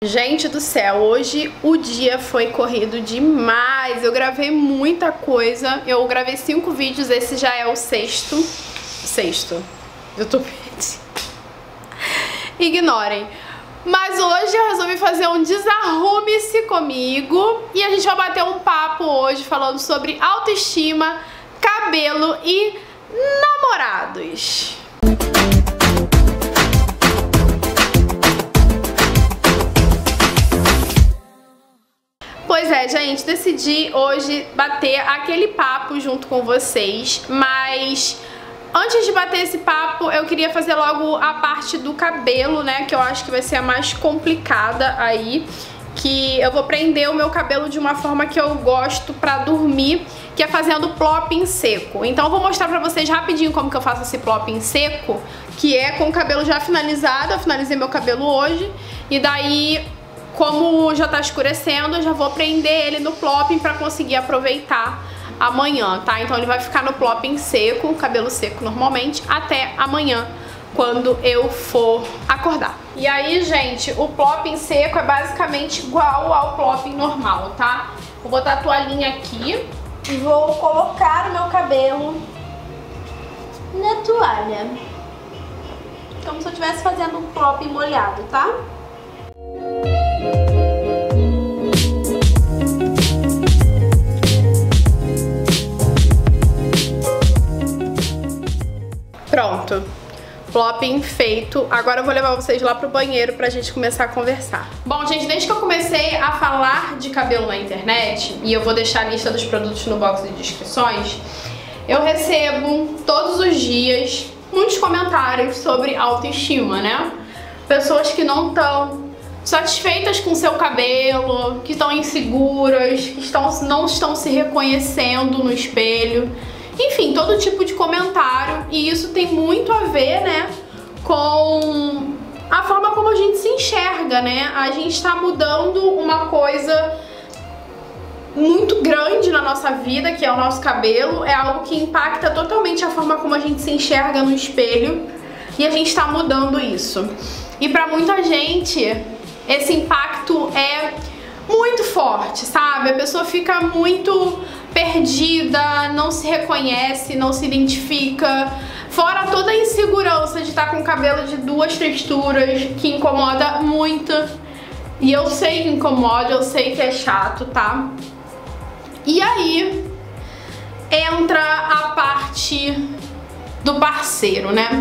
Gente do céu, hoje o dia foi corrido demais. Eu gravei muita coisa. Eu gravei 5 vídeos, esse já é o sexto. Eu tô perdida. Ignorem. Mas hoje eu resolvi fazer um desarrume-se comigo e a gente vai bater um papo hoje falando sobre autoestima, cabelo e namorados. Pois é, gente, decidi hoje bater aquele papo junto com vocês, mas antes de bater esse papo, eu queria fazer logo a parte do cabelo, né, que eu acho que vai ser a mais complicada aí, que eu vou prender o meu cabelo de uma forma que eu gosto pra dormir, que é fazendo plopping seco. Então eu vou mostrar pra vocês rapidinho como que eu faço esse plopping seco, que é com o cabelo já finalizado. Eu finalizei meu cabelo hoje, e daí, como já tá escurecendo, eu já vou prender ele no plopping pra conseguir aproveitar amanhã, tá? Então ele vai ficar no plopping seco, cabelo seco normalmente, até amanhã, quando eu for acordar. E aí, gente, o plopping seco é basicamente igual ao plopping normal, tá? Vou botar a toalhinha aqui e vou colocar o meu cabelo na toalha, como se eu estivesse fazendo um plopping molhado, tá? Pronto, plopping feito. Agora eu vou levar vocês lá pro banheiro pra gente começar a conversar. Bom, gente, desde que eu comecei a falar de cabelo na internet, e eu vou deixar a lista dos produtos no box de descrições, eu recebo todos os dias muitos comentários sobre autoestima, né? Pessoas que não estão satisfeitas com seu cabelo, que estão inseguras, que não estão se reconhecendo no espelho. Enfim, todo tipo de comentário, e isso tem muito a ver, né, com a forma como a gente se enxerga, né? A gente tá mudando uma coisa muito grande na nossa vida, que é o nosso cabelo. É algo que impacta totalmente a forma como a gente se enxerga no espelho, e a gente tá mudando isso. E pra muita gente, esse impacto é muito forte, sabe? A pessoa fica muito perdida, não se reconhece, não se identifica. Fora toda a insegurança de estar com cabelo de 2 texturas, que incomoda muito. E eu sei que incomoda, eu sei que é chato, tá? E aí entra a parte do parceiro, né?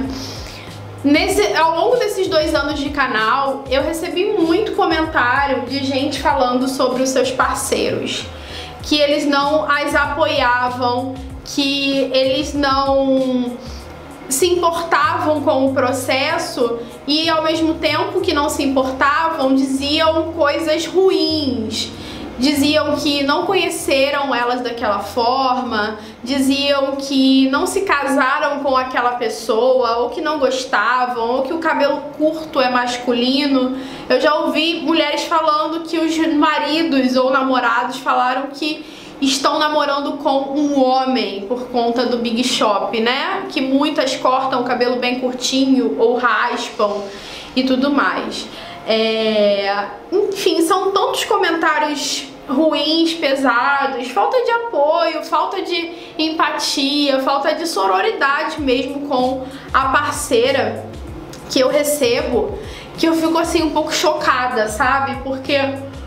Ao longo desses 2 anos de canal, eu recebi muito comentário de gente falando sobre os seus parceiros, que eles não as apoiavam, que eles não se importavam com o processo, e ao mesmo tempo que não se importavam, diziam coisas ruins. Diziam que não conheceram elas daquela forma, diziam que não se casaram com aquela pessoa, ou que não gostavam, ou que o cabelo curto é masculino. Eu já ouvi mulheres falando que os maridos ou namorados falaram que estão namorando com um homem por conta do Big Shop, né? Que muitas cortam o cabelo bem curtinho ou raspam e tudo mais. Enfim, são tantos comentários ruins, pesados, falta de apoio, falta de empatia, falta de sororidade mesmo com a parceira que eu recebo, que eu fico assim um pouco chocada, sabe? Porque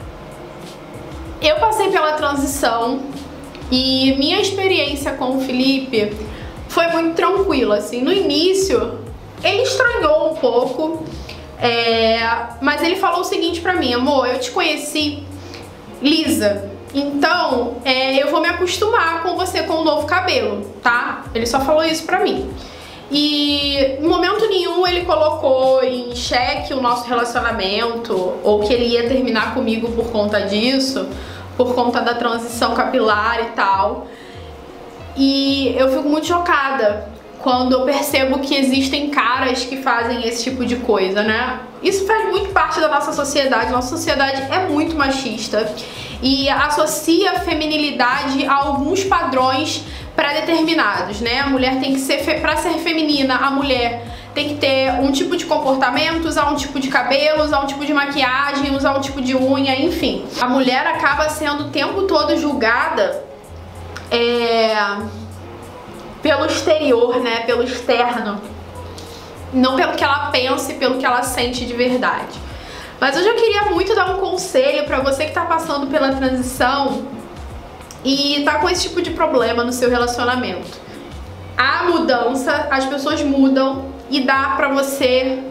eu passei pela transição e minha experiência com o Felipe foi muito tranquila, assim. No início ele estranhou um pouco, mas ele falou o seguinte pra mim: amor, eu te conheci lisa, então eu vou me acostumar com você com o novo cabelo, tá? Ele só falou isso pra mim. E em momento nenhum ele colocou em xeque o nosso relacionamento, ou que ele ia terminar comigo por conta disso, por conta da transição capilar e tal. E eu fico muito chocada quando eu percebo que existem caras que fazem esse tipo de coisa, né? Isso faz muito parte da nossa sociedade. Nossa sociedade é muito machista e associa a feminilidade a alguns padrões pré-determinados, né? A mulher tem que ser, pra ser feminina, a mulher tem que ter um tipo de comportamento, usar um tipo de cabelo, usar um tipo de maquiagem, usar um tipo de unha, enfim. A mulher acaba sendo o tempo todo julgada pelo exterior, né, pelo externo, não pelo que ela pensa e pelo que ela sente de verdade. Mas hoje eu queria muito dar um conselho pra você que tá passando pela transição e tá com esse tipo de problema no seu relacionamento. A mudança, as pessoas mudam e dá pra você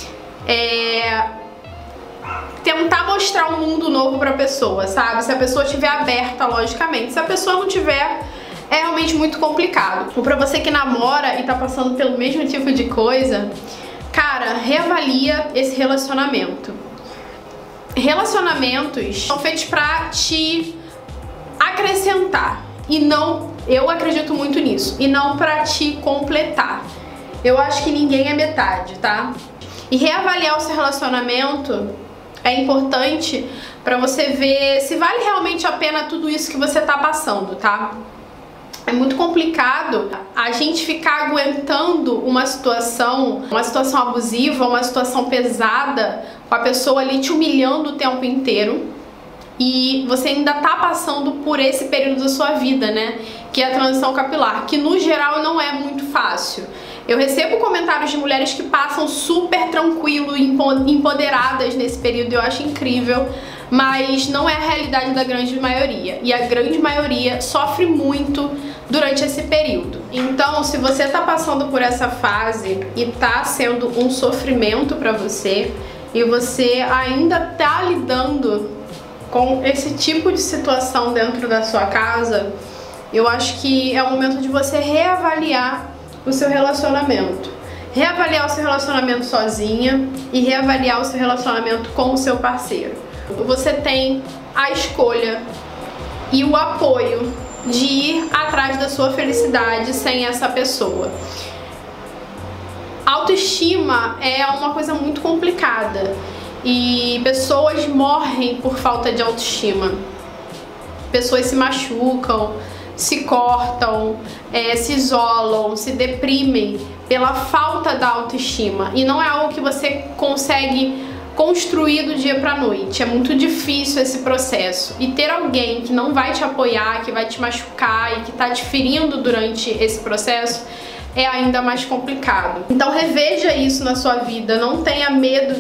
tentar mostrar um mundo novo pra pessoa, sabe? Se a pessoa estiver aberta, logicamente. Se a pessoa não tiver, é realmente muito complicado. Ou pra você que namora e tá passando pelo mesmo tipo de coisa, cara, reavalia esse relacionamento. Relacionamentos são feitos pra te acrescentar e não, eu acredito muito nisso, e não pra te completar. Eu acho que ninguém é metade, tá? E reavaliar o seu relacionamento é importante pra você ver se vale realmente a pena tudo isso que você tá passando, tá? É muito complicado a gente ficar aguentando uma situação abusiva, uma situação pesada, com a pessoa ali te humilhando o tempo inteiro, e você ainda tá passando por esse período da sua vida, né? Que é a transição capilar, que no geral não é muito fácil. Eu recebo comentários de mulheres que passam super tranquilo e empoderadas nesse período, eu acho incrível, mas não é a realidade da grande maioria. E a grande maioria sofre muito durante esse período. Então, se você tá passando por essa fase e tá sendo um sofrimento pra você, e você ainda tá lidando com esse tipo de situação dentro da sua casa, eu acho que é o momento de você reavaliar o seu relacionamento. Reavaliar o seu relacionamento sozinha e reavaliar o seu relacionamento com o seu parceiro. Você tem a escolha e o apoio de ir atrás da sua felicidade sem essa pessoa. Autoestima é uma coisa muito complicada e pessoas morrem por falta de autoestima. Pessoas se machucam, se cortam, se isolam, se deprimem pela falta da autoestima. E não é algo que você consegue construir do dia pra noite. É muito difícil esse processo. E ter alguém que não vai te apoiar, que vai te machucar e que tá te ferindo durante esse processo é ainda mais complicado. Então reveja isso na sua vida. Não tenha medo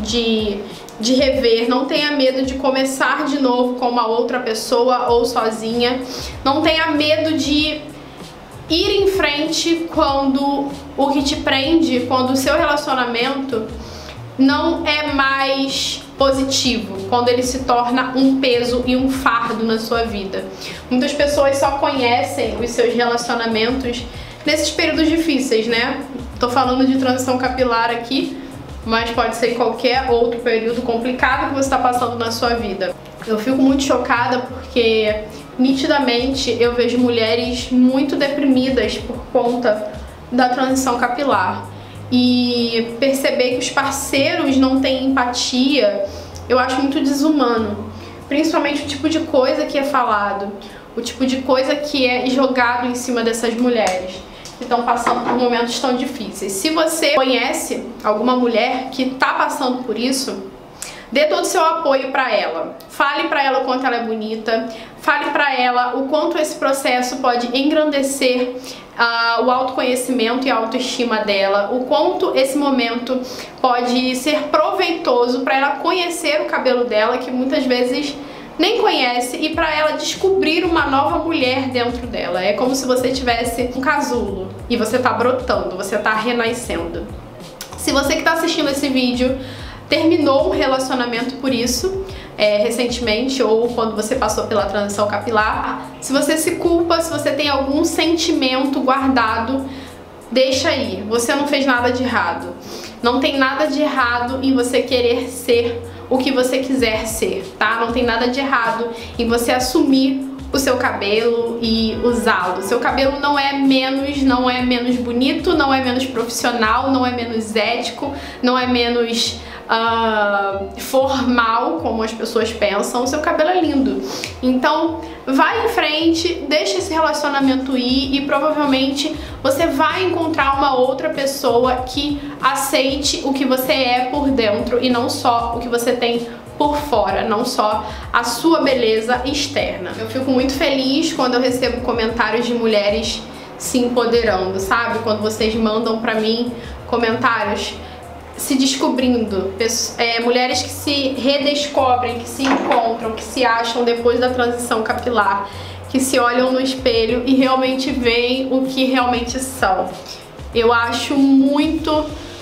de rever, não tenha medo de começar de novo com uma outra pessoa ou sozinha. Não tenha medo de ir em frente quando o que te prende, quando o seu relacionamento não é mais positivo, quando ele se torna um peso e um fardo na sua vida. Muitas pessoas só conhecem os seus relacionamentos nesses períodos difíceis, né? Tô falando de transição capilar aqui, mas pode ser qualquer outro período complicado que você está passando na sua vida. Eu fico muito chocada porque nitidamente eu vejo mulheres muito deprimidas por conta da transição capilar. E perceber que os parceiros não têm empatia, eu acho muito desumano. Principalmente o tipo de coisa que é falado, o tipo de coisa que é jogado em cima dessas mulheres que estão passando por momentos tão difíceis. Se você conhece alguma mulher que está passando por isso, dê todo o seu apoio pra ela. Fale pra ela o quanto ela é bonita, fale pra ela o quanto esse processo pode engrandecer o autoconhecimento e a autoestima dela, o quanto esse momento pode ser proveitoso pra ela conhecer o cabelo dela, que muitas vezes nem conhece, e pra ela descobrir uma nova mulher dentro dela. É como se você tivesse um casulo e você tá brotando, você tá renascendo. Se você que tá assistindo esse vídeo terminou um relacionamento por isso, recentemente, ou quando você passou pela transição capilar, se você se culpa, se você tem algum sentimento guardado, deixa aí, você não fez nada de errado. Não tem nada de errado em você querer ser o que você quiser ser, tá? Não tem nada de errado em você assumir o seu cabelo e usá-lo. Seu cabelo não é menos bonito, não é menos profissional, não é menos ético, não é menos formal como as pessoas pensam, o seu cabelo é lindo. Então vai em frente, deixa esse relacionamento ir e provavelmente você vai encontrar uma outra pessoa que aceite o que você é por dentro e não só o que você tem por fora, não só a sua beleza externa. Eu fico muito feliz quando eu recebo comentários de mulheres se empoderando, sabe? Quando vocês mandam pra mim comentários se descobrindo, mulheres que se redescobrem, que se encontram, que se acham depois da transição capilar, que se olham no espelho e realmente veem o que realmente são. Eu acho muito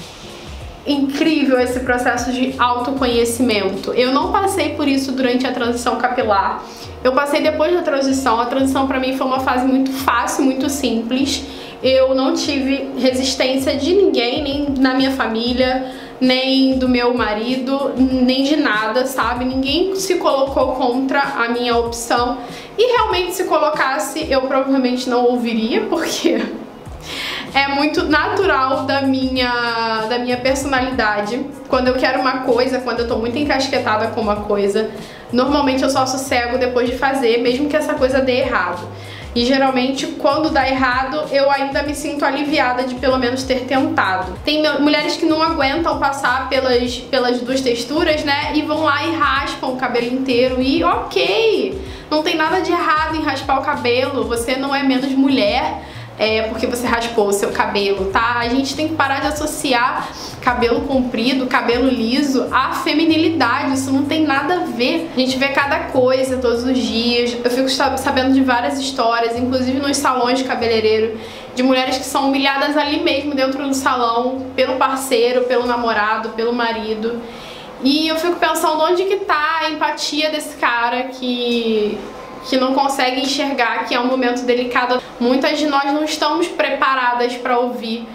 incrível esse processo de autoconhecimento. Eu não passei por isso durante a transição capilar. Eu passei depois da transição. A transição pra mim foi uma fase muito fácil, muito simples. Eu não tive resistência de ninguém, nem na minha família, nem do meu marido, nem de nada, sabe? Ninguém se colocou contra a minha opção. E realmente se colocasse, eu provavelmente não ouviria, porque é muito natural da minha personalidade. Quando eu quero uma coisa, quando eu tô muito encasquetada com uma coisa, normalmente eu só sossego depois de fazer, mesmo que essa coisa dê errado. E geralmente, quando dá errado, eu ainda me sinto aliviada de pelo menos ter tentado. Tem mulheres que não aguentam passar pelas duas texturas, né? E vão lá e raspam o cabelo inteiro. E ok, não tem nada de errado em raspar o cabelo. Você não é menos mulher porque você raspou o seu cabelo, tá? A gente tem que parar de associar cabelo comprido, cabelo liso à feminilidade. Isso não tem nada a ver. A gente vê cada coisa todos os dias. Eu fico sabendo de várias histórias, inclusive nos salões de cabeleireiro, de mulheres que são humilhadas ali mesmo dentro do salão, pelo parceiro, pelo namorado, pelo marido. E eu fico pensando onde que tá a empatia desse cara que não consegue enxergar que é um momento delicado. Muitas de nós não estamos preparadas para ouvir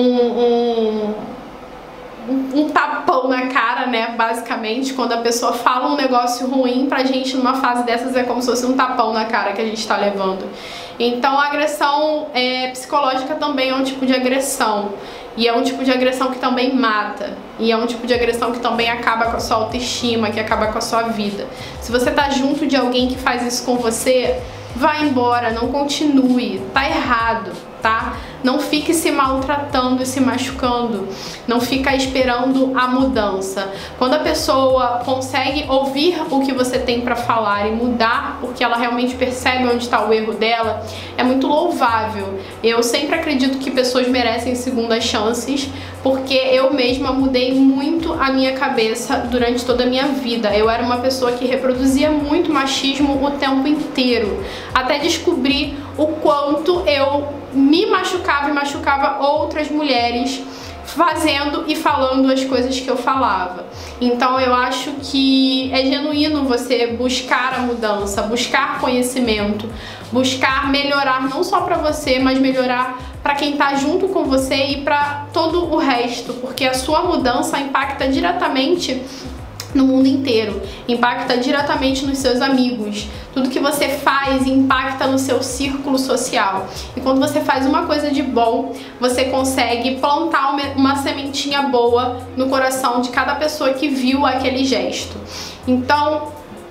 um tapão na cara, né, basicamente. Quando a pessoa fala um negócio ruim pra gente numa fase dessas, é como se fosse um tapão na cara que a gente tá levando. Então a agressão psicológica também é um tipo de agressão. E é um tipo de agressão que também mata. E é um tipo de agressão que também acaba com a sua autoestima, que acaba com a sua vida. Se você tá junto de alguém que faz isso com você, vai embora, não continue. Tá errado, tá? Não fique se maltratando e se machucando. Não fica esperando a mudança. Quando a pessoa consegue ouvir o que você tem pra falar e mudar, porque ela realmente percebe onde está o erro dela, é muito louvável. Eu sempre acredito que pessoas merecem segundas chances, porque eu mesma mudei muito a minha cabeça durante toda a minha vida. Eu era uma pessoa que reproduzia muito machismo o tempo inteiro, até descobrir o quanto eu me machucava e machucava outras mulheres fazendo e falando as coisas que eu falava. Então eu acho que é genuíno você buscar a mudança, buscar conhecimento, buscar melhorar não só pra você, mas melhorar pra quem tá junto com você e pra todo o resto, porque a sua mudança impacta diretamente no mundo inteiro, impacta diretamente nos seus amigos. Tudo que você faz impacta no seu círculo social. E quando você faz uma coisa de bom, você consegue plantar uma sementinha boa no coração de cada pessoa que viu aquele gesto. Então,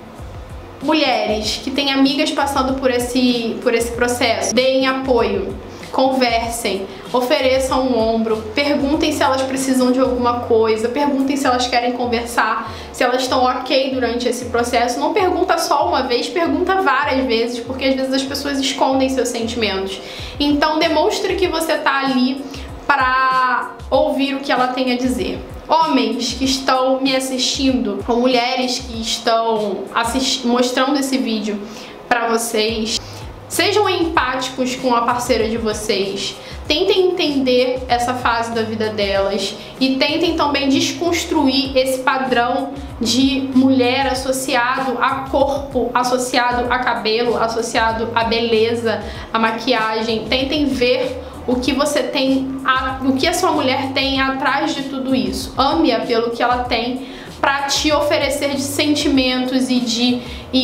mulheres que têm amigas passando por esse processo, deem apoio. Conversem, ofereçam um ombro, perguntem se elas precisam de alguma coisa, perguntem se elas querem conversar, se elas estão ok durante esse processo. Não pergunta só uma vez, pergunta várias vezes, porque às vezes as pessoas escondem seus sentimentos. Então demonstre que você tá ali para ouvir o que ela tem a dizer. Homens que estão me assistindo, ou mulheres que estão mostrando esse vídeo para vocês, sejam empáticos com a parceira de vocês, tentem entender essa fase da vida delas e tentem também desconstruir esse padrão de mulher associado a corpo, associado a cabelo, associado a beleza, a maquiagem. Tentem ver o que você tem, o que a sua mulher tem atrás de tudo isso. Ame-a pelo que ela tem para te oferecer de sentimentos e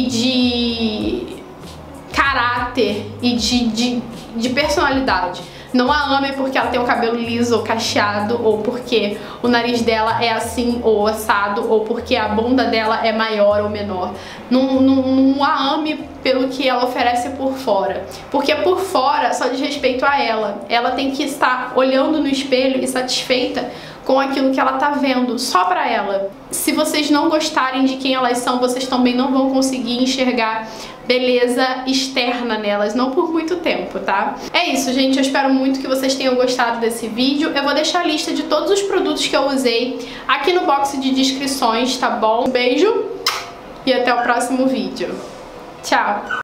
de caráter e de personalidade. Não a ame porque ela tem o cabelo liso ou cacheado, ou porque o nariz dela é assim ou assado, ou porque a bunda dela é maior ou menor. Não a ame pelo que ela oferece por fora, porque por fora só diz respeito a ela. Ela tem que estar olhando no espelho e satisfeita com aquilo que ela tá vendo, só pra ela. Se vocês não gostarem de quem elas são, vocês também não vão conseguir enxergar beleza externa nelas, não por muito tempo, tá? É isso, gente, eu espero muito que vocês tenham gostado desse vídeo. Eu vou deixar a lista de todos os produtos que eu usei aqui no box de descrições, tá bom? Um beijo e até o próximo vídeo. Tchau!